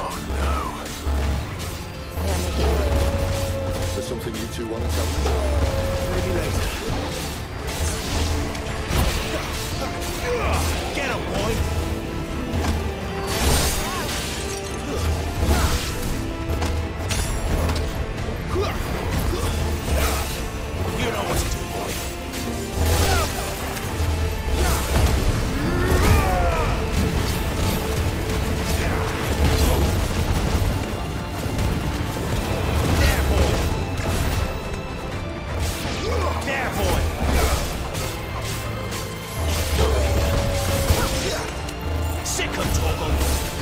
Is there something you two want to tell me? Maybe later. Get him, boy! You know what to do, boy. There, boy! Sick of Torgal!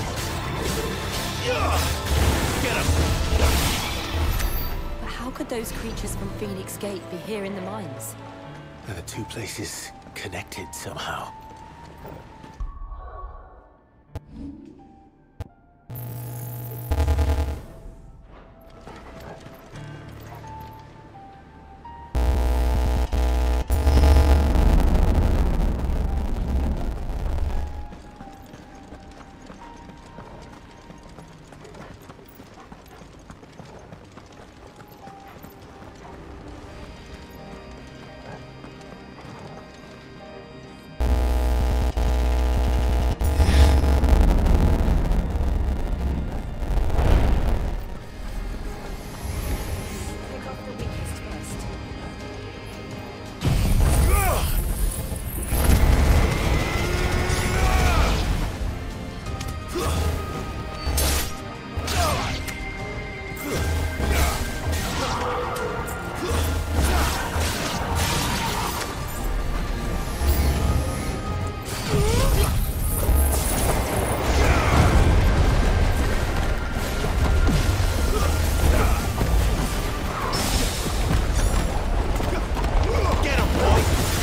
Get him! But how could those creatures from Phoenix Gate be here in the mines? Are the two places connected somehow? Pick off the weakest first. Get him, boy!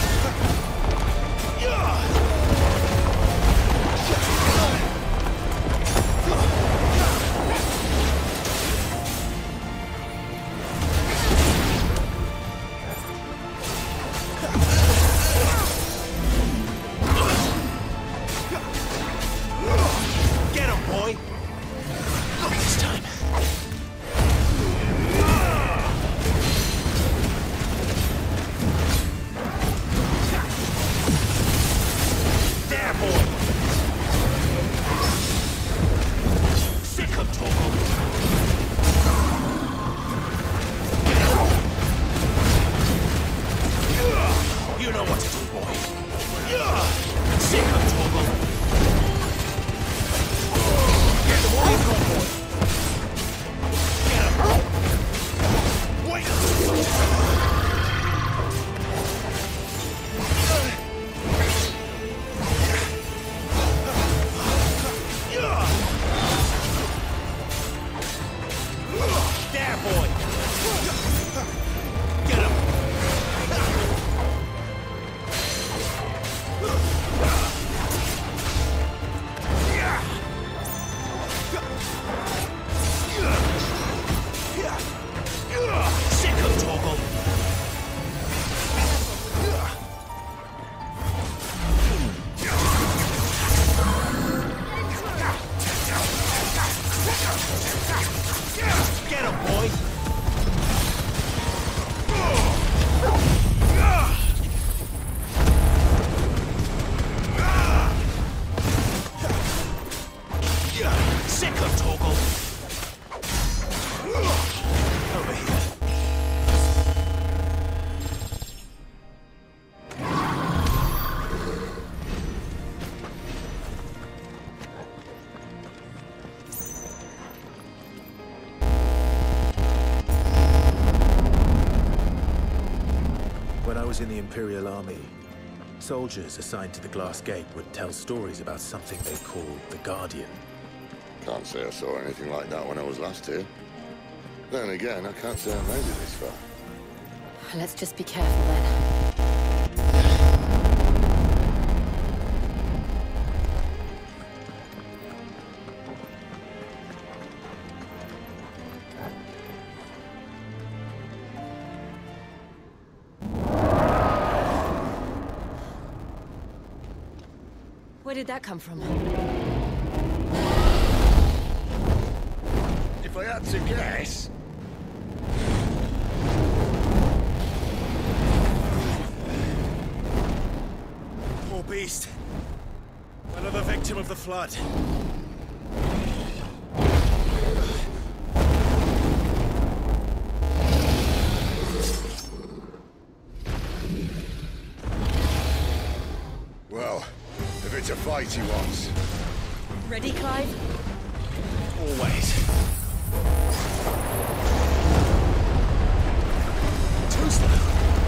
Get him, boy! Not this time. There, boy! Sick of Torgal! You know what to do, boy. Sick of Torgal! Get the boy, go, boy! Get him! Wait! There, boy! Get him! Sick of Torgal! Get him, boy! Sick of Torgal! Over here. When I was in the Imperial Army, soldiers assigned to the Glass Gate would tell stories about something they called the Guardian. Can't say I saw anything like that when I was last here. Then again, I can't say I made it this far. Let's just be careful then. Where did that come from? flood. Well, if it's a fight he wants. Ready, Clive? Always. Too slow.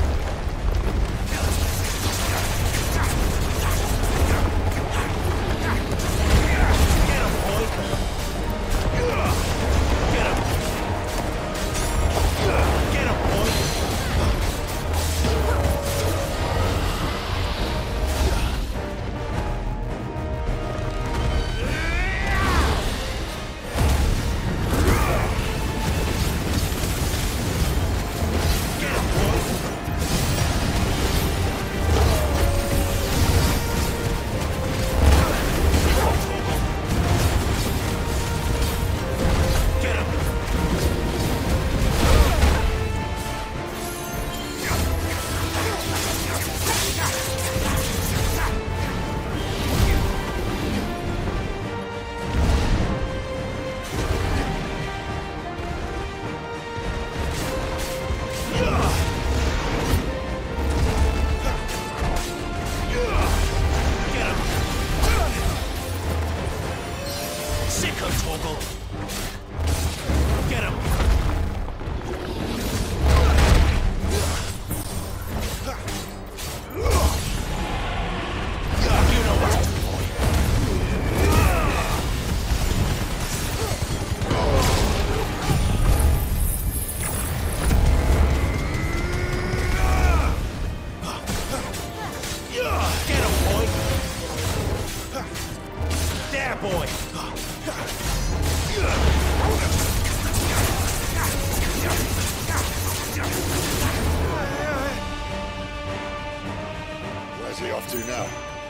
Where's he off to now?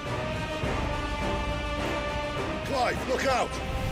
Clive, look out!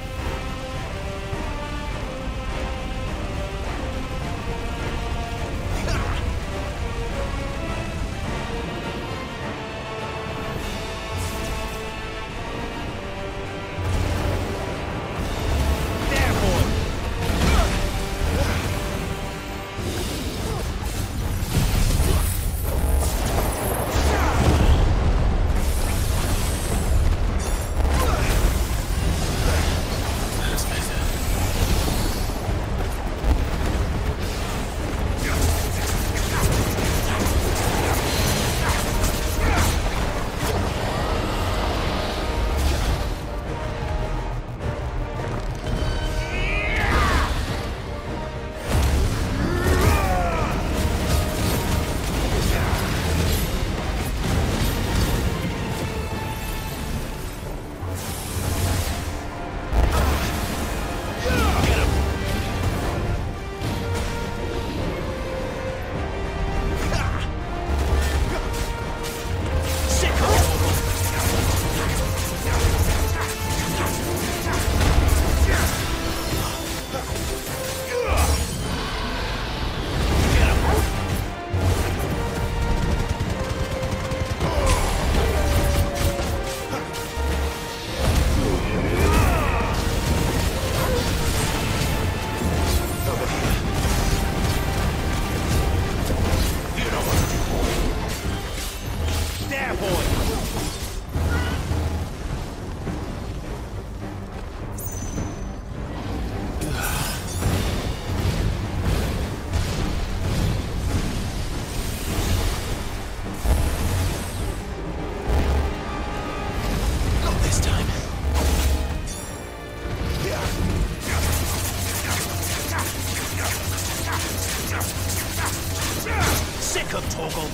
Sick of Torgal.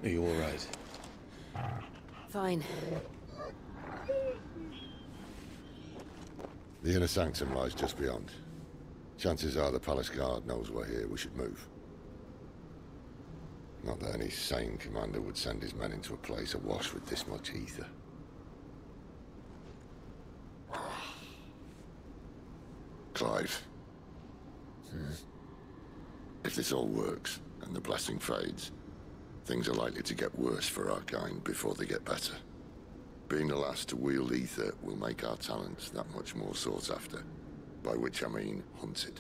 Are you all right? Fine. The inner sanctum lies just beyond. Chances are the palace guard knows we're here. We should move. Not that any sane commander would send his men into a place awash with this much ether. Clive. If this all works, and the blessing fades, things are likely to get worse for our kind before they get better. Being the last to wield ether will make our talents that much more sought after, by which I mean hunted.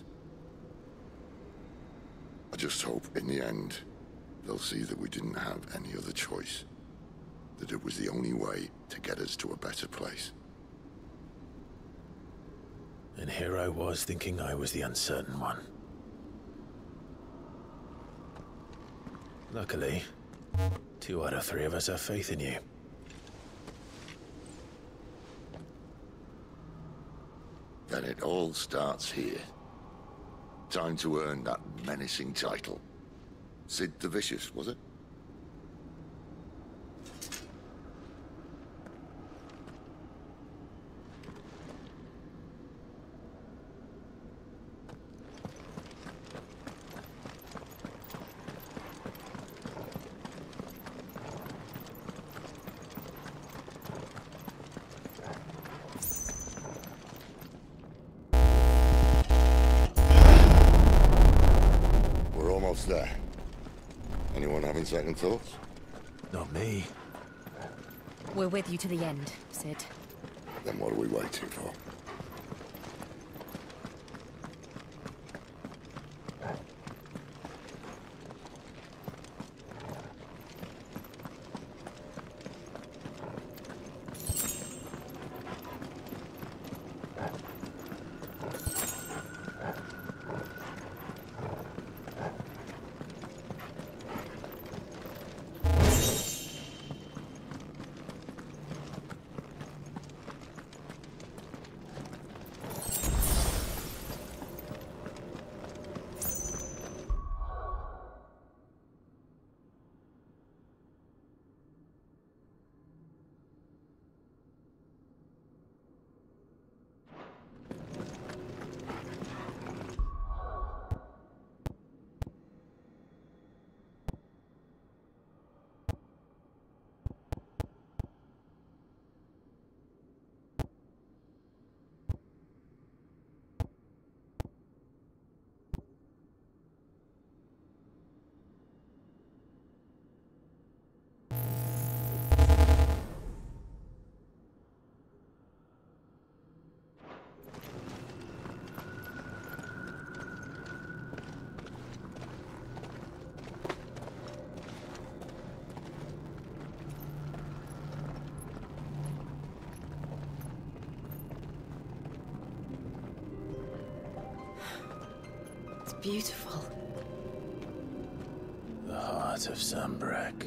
I just hope, in the end, they'll see that we didn't have any other choice. That it was the only way to get us to a better place. And here I was thinking I was the uncertain one. Luckily, 2 out of 3 of us have faith in you. Then it all starts here. Time to earn that menacing title. Sid the Vicious, was it? There. Anyone having second thoughts? Not me. We're with you to the end, Sid. Then what are we waiting for? Beautiful. The heart of Sanbreque.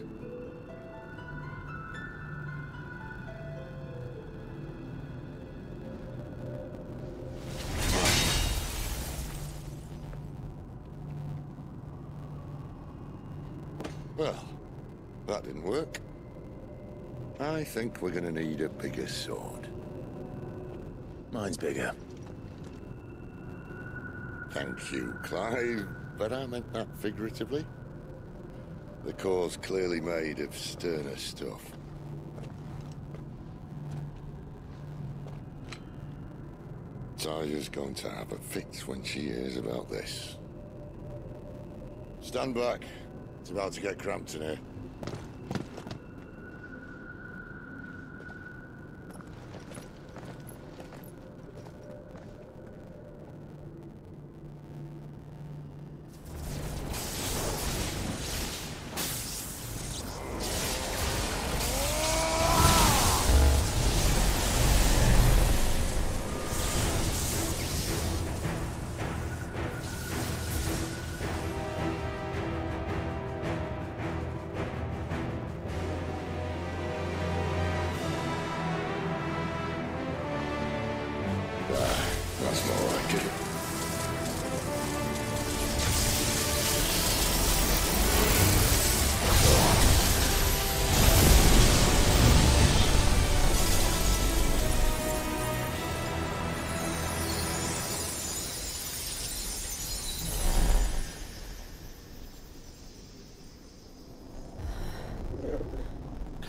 Well, that didn't work. I think we're gonna need a bigger sword. Mine's bigger. Thank you, Clive, but I meant that figuratively. The core's clearly made of sterner stuff. Taja's going to have a fit when she hears about this. Stand back. It's about to get cramped in here.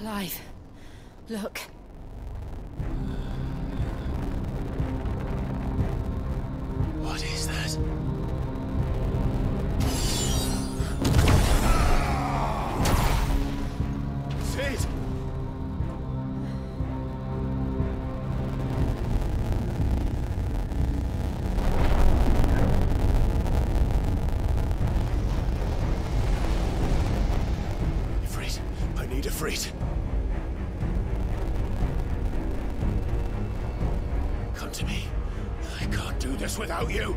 Clive, look. What is that? Sid! Ifrit, I need Ifrit. Come to me. I can't do this without you.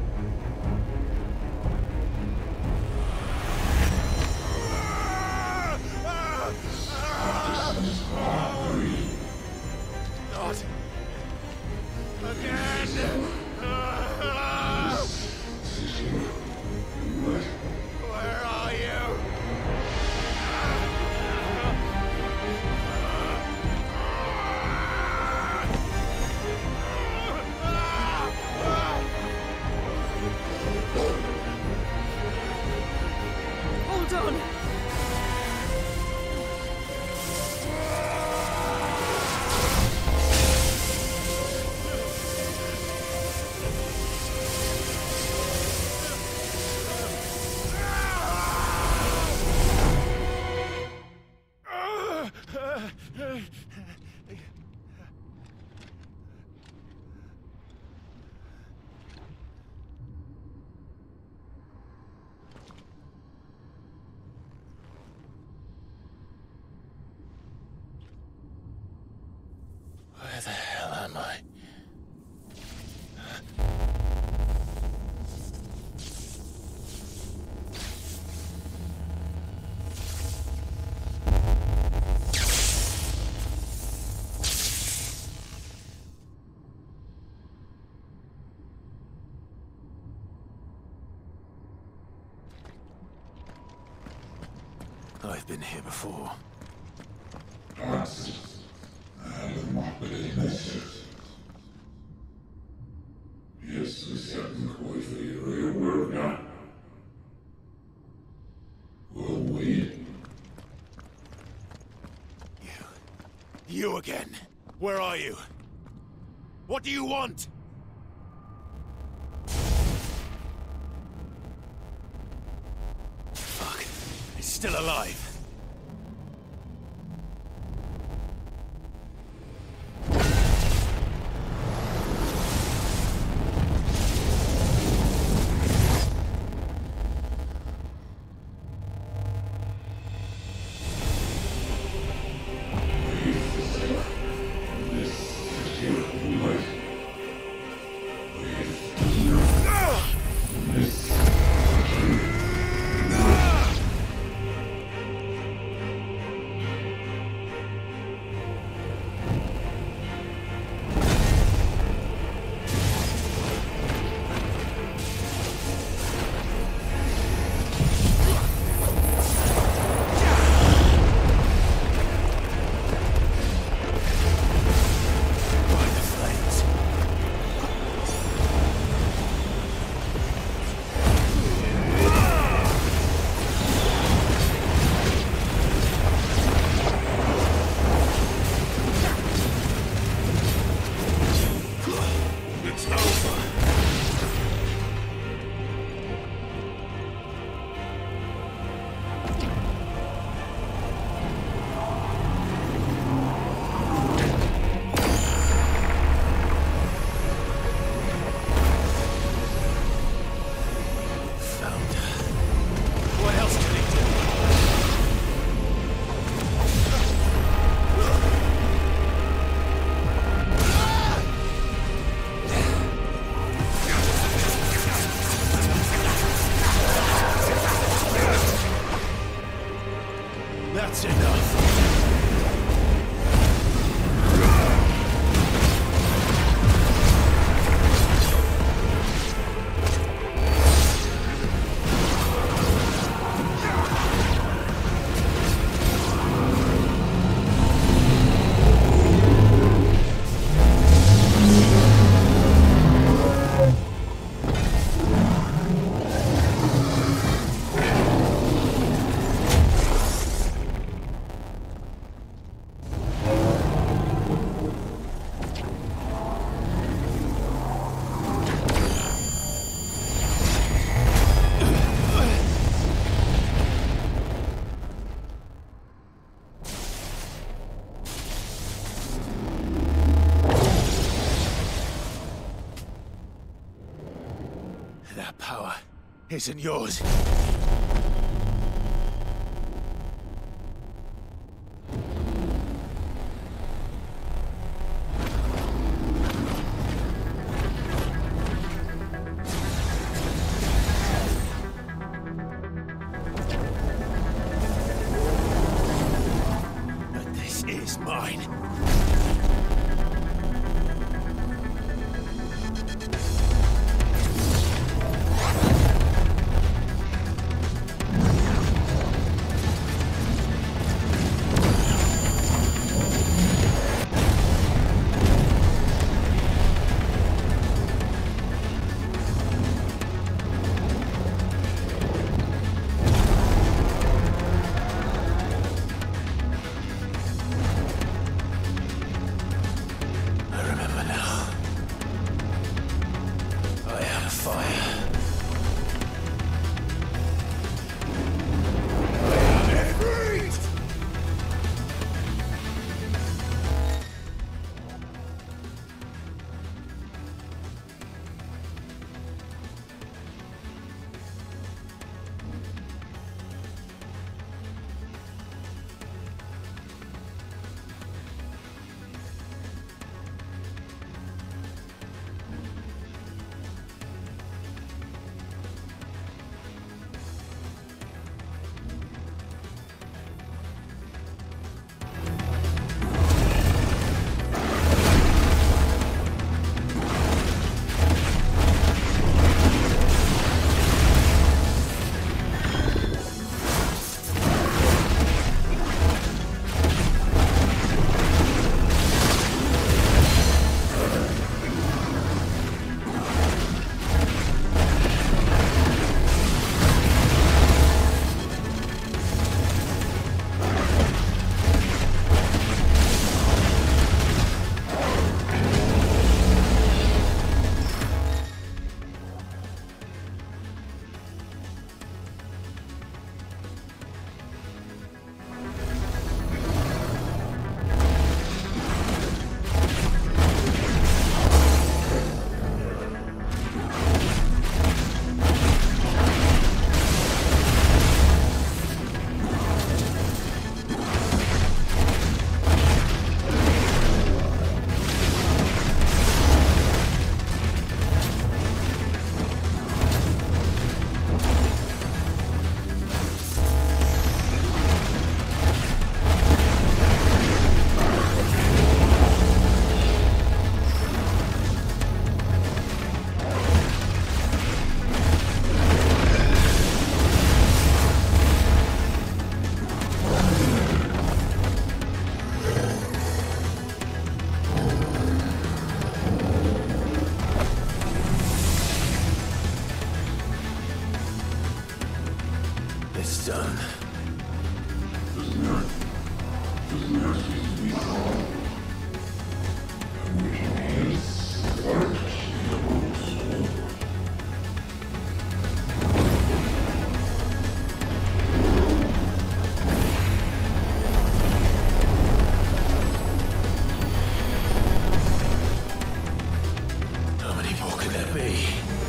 Not again. Where are you? Hold on! Where the hell am I? I've been here before. You again. Where are you? What do you want? Fuck. It's still alive. isn't yours. But this is mine. It's done. How many more could there be?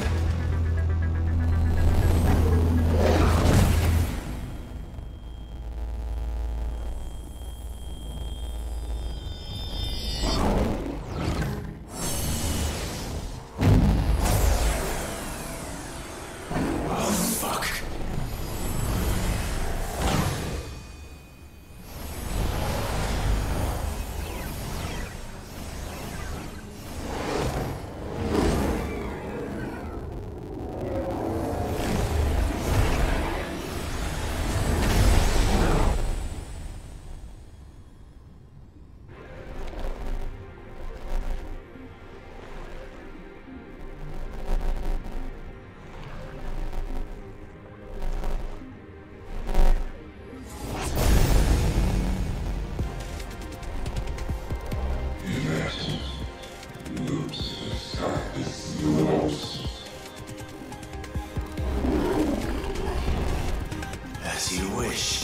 As you wish.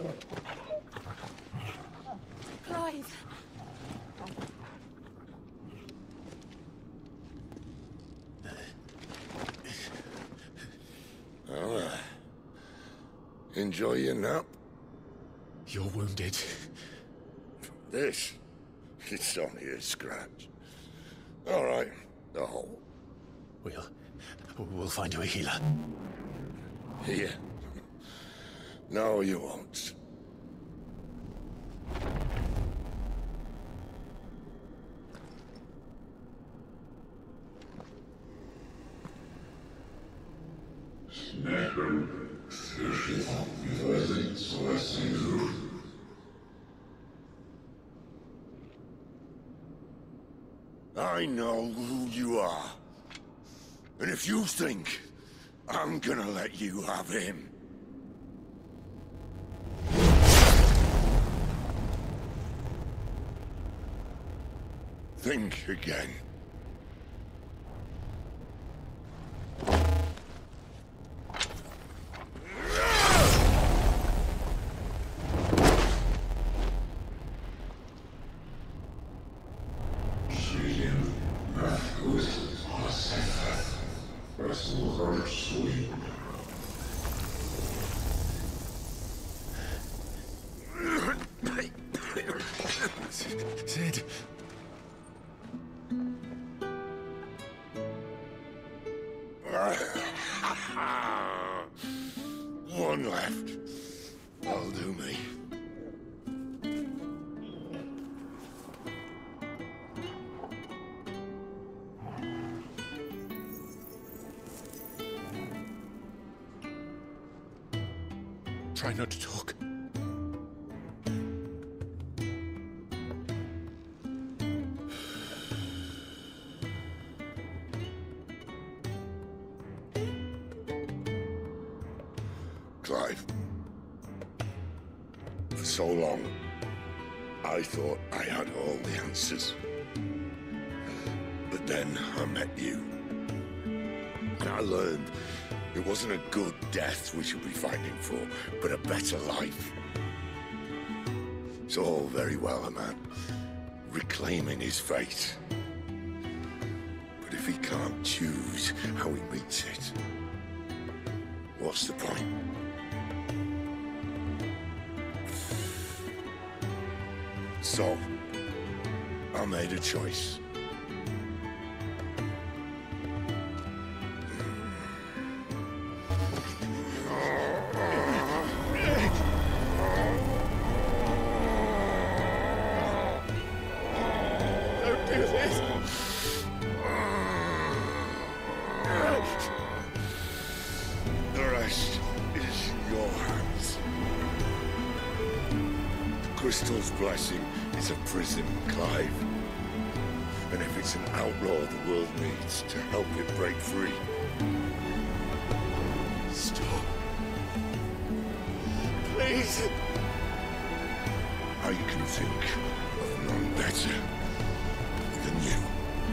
Clive! Well, enjoy your nap. You're wounded. This, it's only a scratch. All right, the hole. We'll find you a healer. Here. No, you won't. I know who you are. And if you think I'm gonna let you have him... think again. Sid. One left. That'll do me. Try not to talk. Clive. For so long, I thought I had all the answers. But then I met you. And I learned it wasn't a good death we should be fighting for, but a better life. It's all very well, a man reclaiming his fate. But if he can't choose how he meets it, what's the point? So, I made a choice. Don't do this! The rest is in your hands. Crystal's blessing is a prison, Clive. And if it's an outlaw the world needs to help it break free... Stop. Please! I can think of none better than you.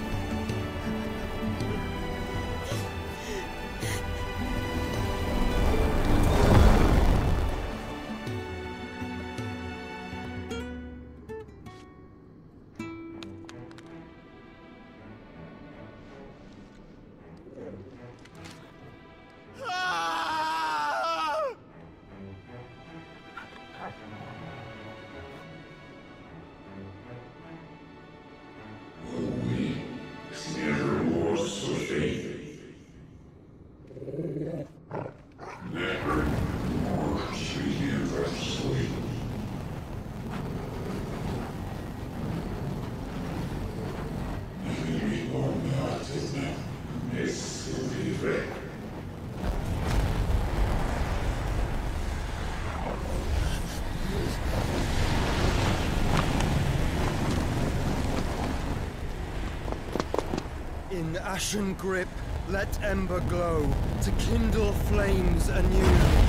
In ashen grip, let ember glow, to kindle flames anew.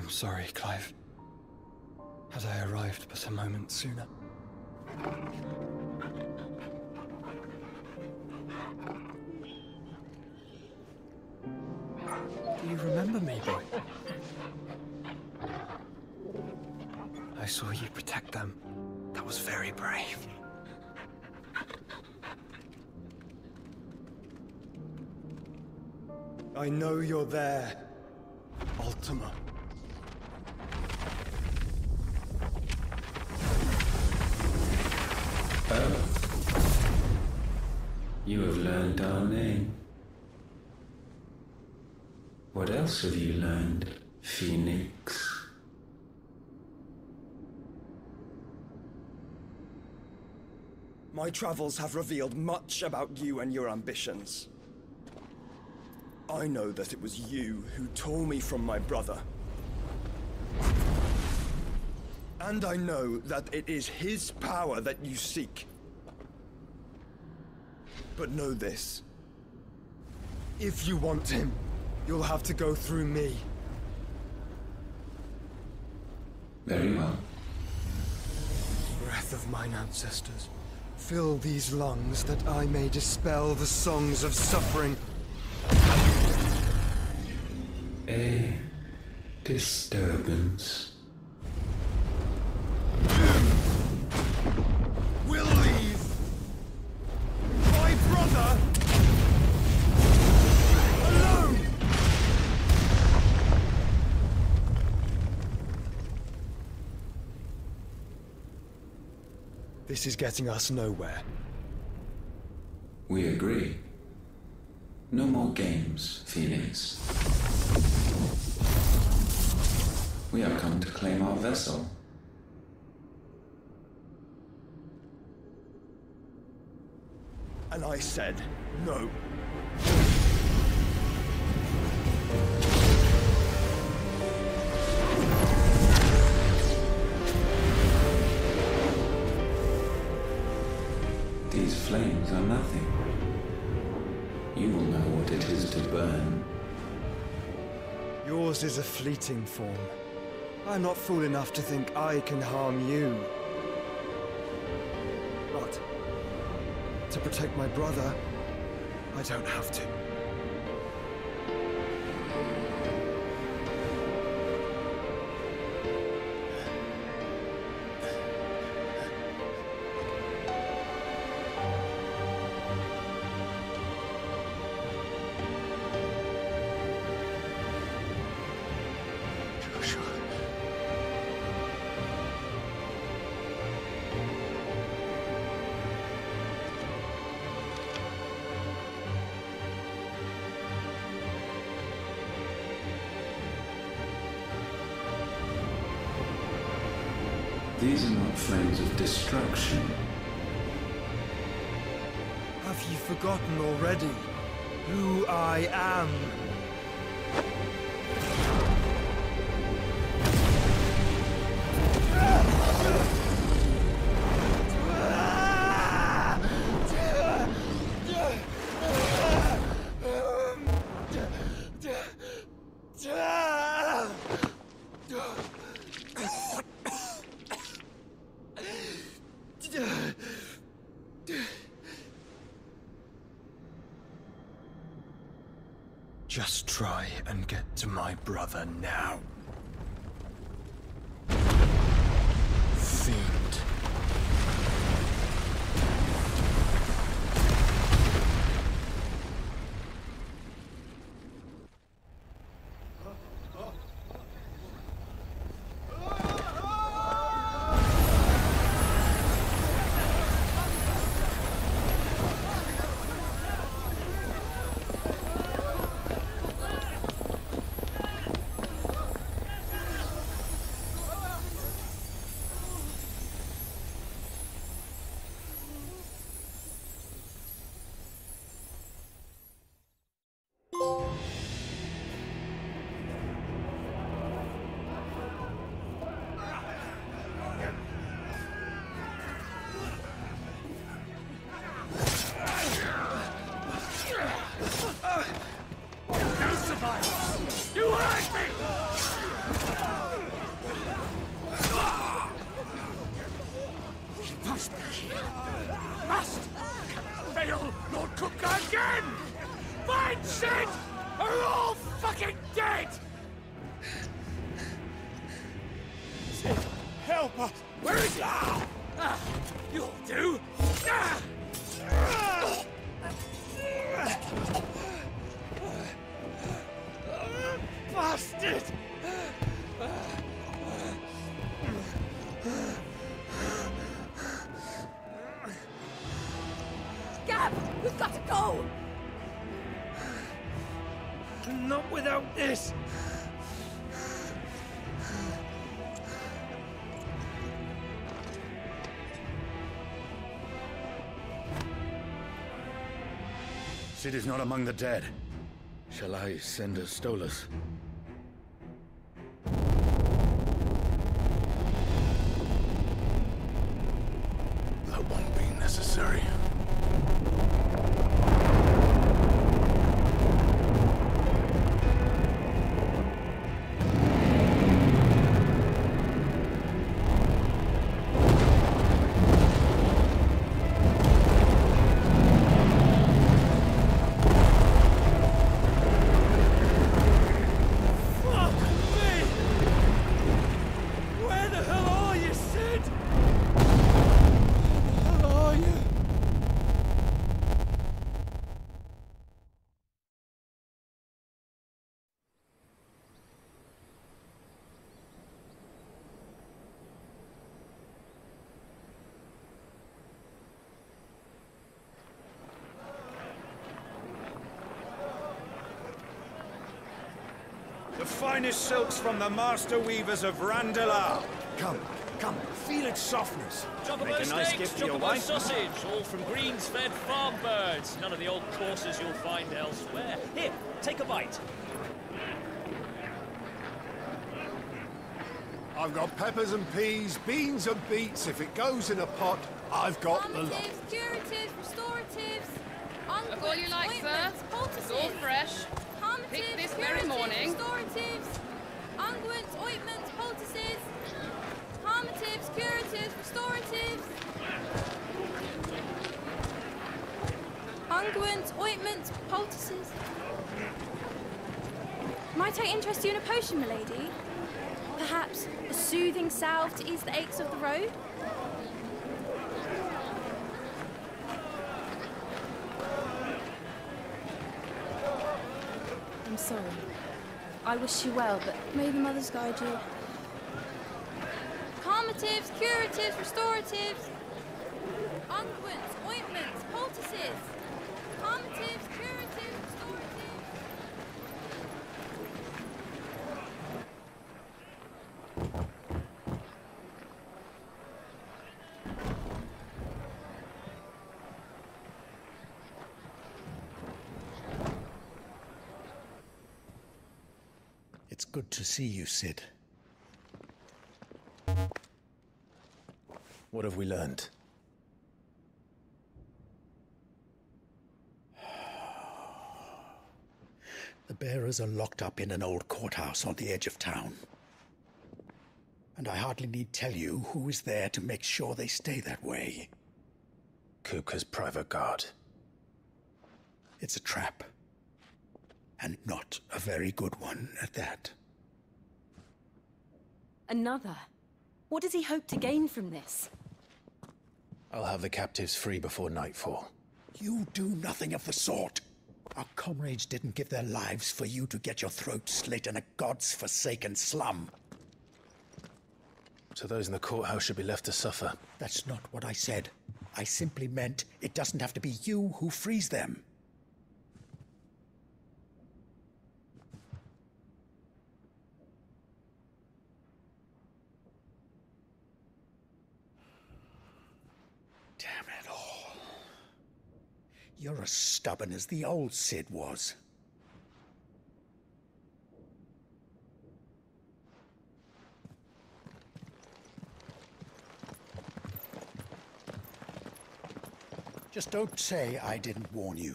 I'm sorry, Clive. Had I arrived but a moment sooner. Do you remember me, boy? I saw you protect them. That was very brave. I know you're there, Ultima. Oh. You have learned our name. What else have you learned, Phoenix? My travels have revealed much about you and your ambitions. I know that it was you who tore me from my brother. And I know that it is his power that you seek. But know this. If you want him, you'll have to go through me. Very well. Breath of mine ancestors, fill these lungs that I may dispel the songs of suffering. A disturbance. We'll leave. My brother alone. This is getting us nowhere. We agree. No more games, Phoenix. We have come to claim our vessel. And I said no. These flames are nothing. You will know what it is to burn. Yours is a fleeting form. I'm not fool enough to think I can harm you. But to protect my brother, I don't have to. These are not flames of destruction. Have you forgotten already who I am? Just try and get to my brother now. Fiend. Must kill. Must fail Lord Kupka again! Find Sid! Or we're all fucking dead! Sid, help us! Where is he? You'll do! Bastard! Gab, we've got to go! Not without this! Sid is not among the dead. Shall I send a Stolas? That won't be necessary. The finest silks from the master weavers of Randalar. Come, feel its softness. Chocobo steaks, chocobo sausage, all from greens-fed farm birds. None of the old courses you'll find elsewhere. Here, take a bite. I've got peppers and peas, beans and beets. If it goes in a pot, I've got the lot. Calmatives, curatives, restoratives, That's all you like, sir? It's all fresh. Pick this very morning. Restoratives, unguents, ointments, poultices. Calmatives, curatives, restoratives. Unguents, ointments, poultices. Might I interest you in a potion, milady? Perhaps a soothing salve to ease the aches of the road? I'm sorry. I wish you well, but may the mothers guide you. Calmatives, curatives, restoratives. Unguents, ointments, poultices. Calmatives, curatives, restoratives. It's good to see you, Sid. What have we learned? The bearers are locked up in an old courthouse on the edge of town. And I hardly need tell you who is there to make sure they stay that way. Kupka's private guard. It's a trap. And not a very good one at that. Another? What does he hope to gain from this? I'll have the captives free before nightfall. You do nothing of the sort. Our comrades didn't give their lives for you to get your throat slit in a god's forsaken slum. So those in the courthouse should be left to suffer. That's not what I said. I simply meant it doesn't have to be you who frees them. Damn it all. You're as stubborn as the old Sid was. Just don't say I didn't warn you.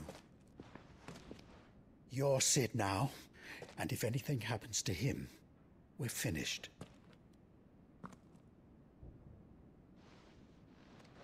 You're Sid now, and if anything happens to him, we're finished.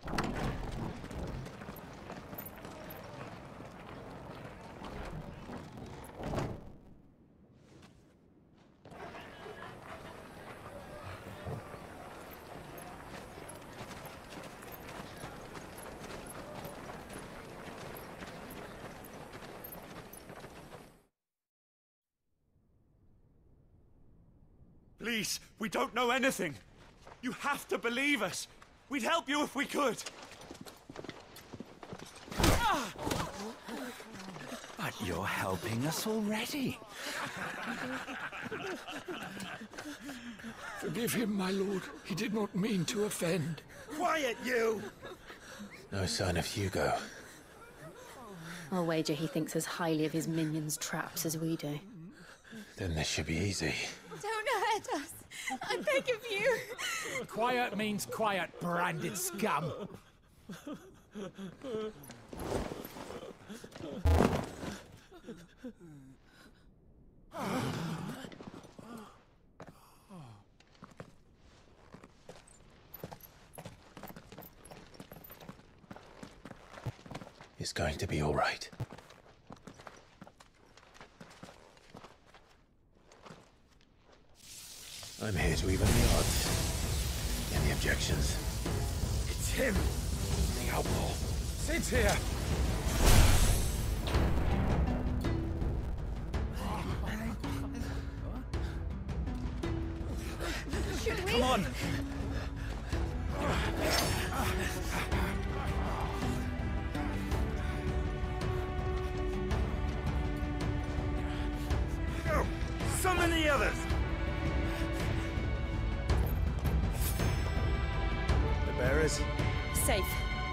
Please, we don't know anything. You have to believe us. We'd help you if we could. But you're helping us already. Forgive him, my lord. He did not mean to offend. Quiet, you! No sign of Hugo. I'll wager he thinks as highly of his minions' traps as we do. Then this should be easy. Don't hurt us. I beg of you. Quiet means quiet, branded scum. It's going to be all right. I'm here to even the odds. Any objections? It's him, the outlaw. Sid's here. Should we? Come on. Summon the others! The bearers? Safe.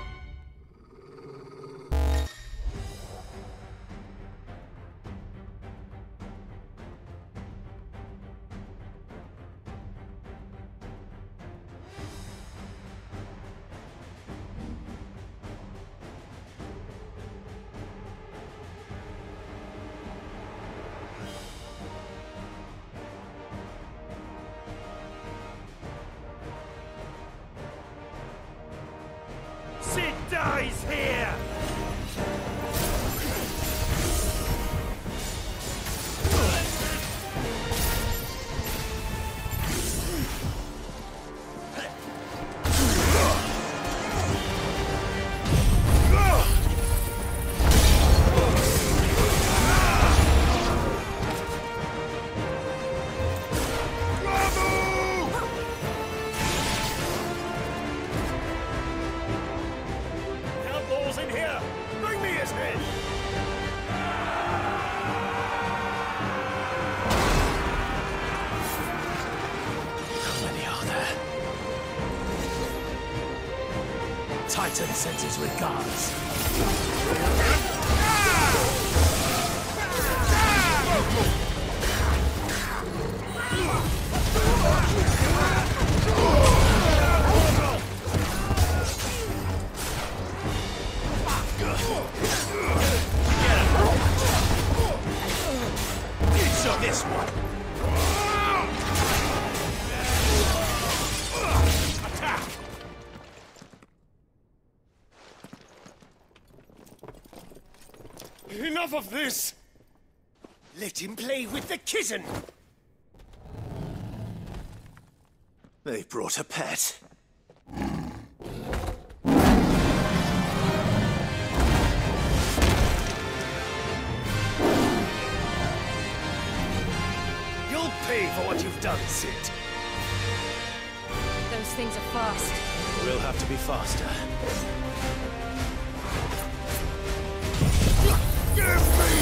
Sid dies here! Outlaws in here! Bring me his head! How many are there? Titan sends his regards. So this one. Attack! Enough of this! Let him play with the kitten! They brought a pet. You'll pay for what you've done, Sid. Those things are fast. We'll have to be faster. Give me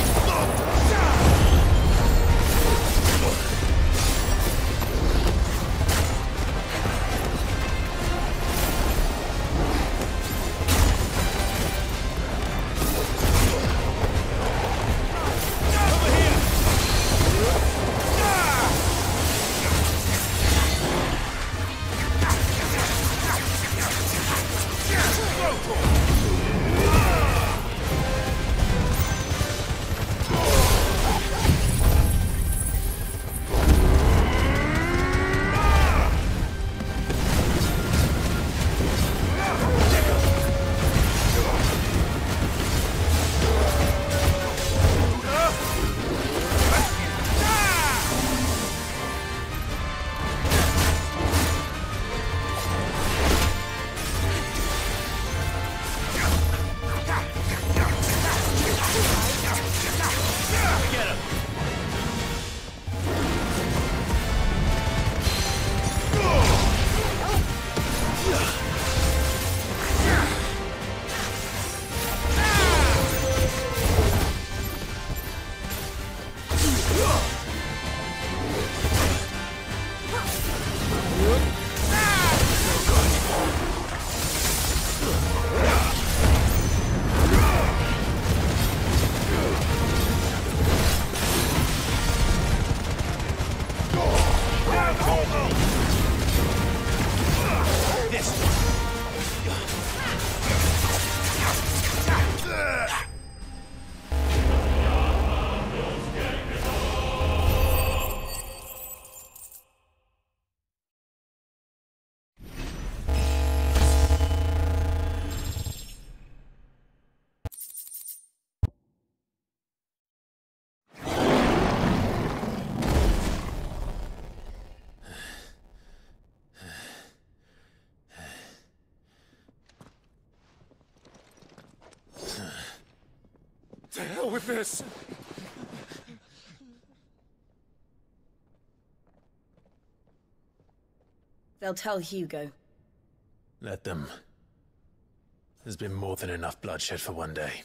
deal with this. They'll tell Hugo. Let them. There's been more than enough bloodshed for one day.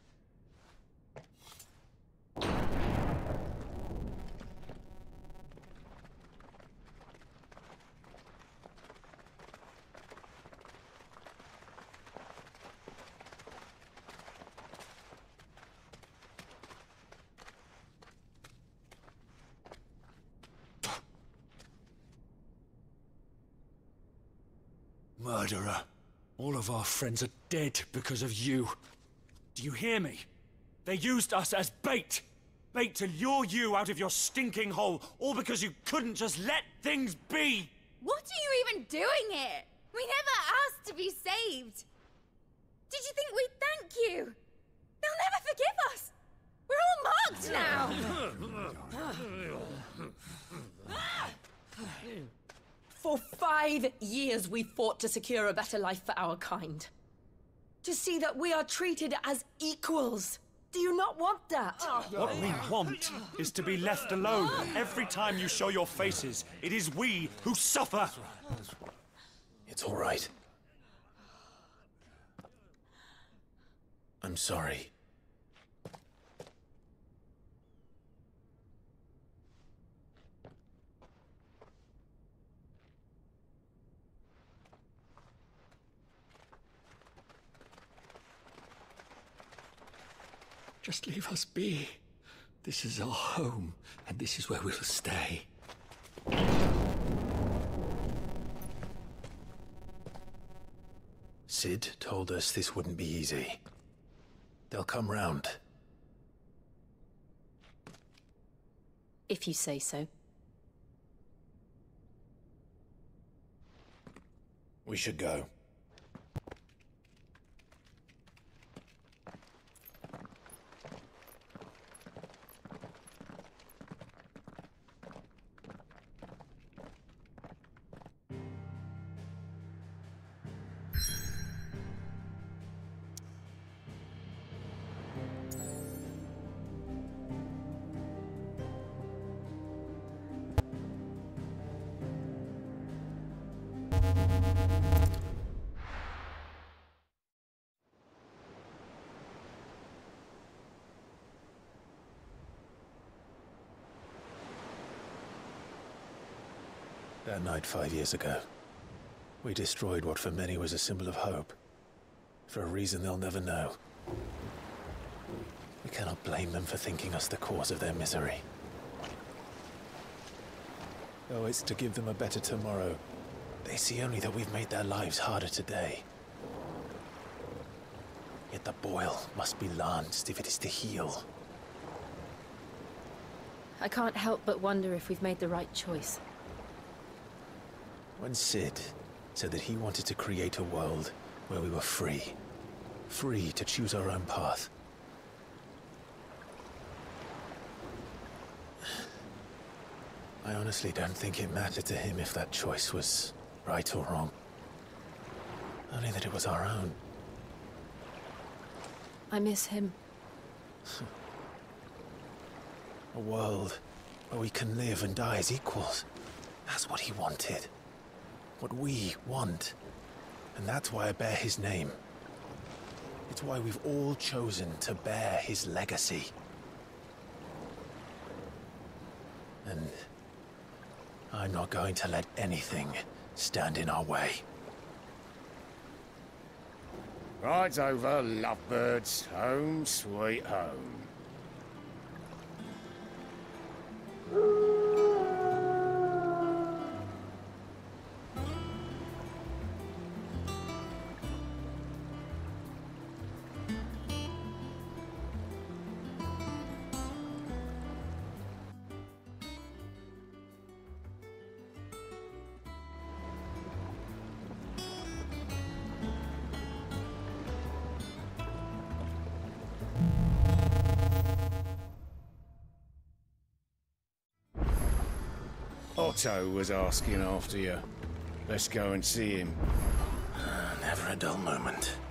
Murderer. All of our friends are dead because of you. Do you hear me? They used us as bait. Bait to lure you out of your stinking hole, all because you couldn't just let things be. What are you even doing here? We never asked to be saved. Did you think we'd thank you? They'll never forgive us. We're all marked now. For 5 years we fought to secure a better life for our kind. To see that we are treated as equals. Do you not want that? What we want is to be left alone. Every time you show your faces, it is we who suffer. It's all right. I'm sorry. Just leave us be. This is our home, and this is where we'll stay. Sid told us this wouldn't be easy. They'll come round. If you say so. We should go. That night 5 years ago, we destroyed what for many was a symbol of hope. For a reason they'll never know. We cannot blame them for thinking us the cause of their misery. Oh, it's to give them a better tomorrow. They see only that we've made their lives harder today. Yet the boil must be lanced if it is to heal. I can't help but wonder if we've made the right choice. When Sid said that he wanted to create a world where we were free. Free to choose our own path. I honestly don't think it mattered to him if that choice was right or wrong. Only that it was our own. I miss him. A world where we can live and die as equals. That's what he wanted. What we want. And that's why I bear his name. It's why we've all chosen to bear his legacy. And I'm not going to let anything stand in our way. Rides over, lovebirds. Home, sweet home. Otto was asking after you. Let's go and see him. Never a dull moment.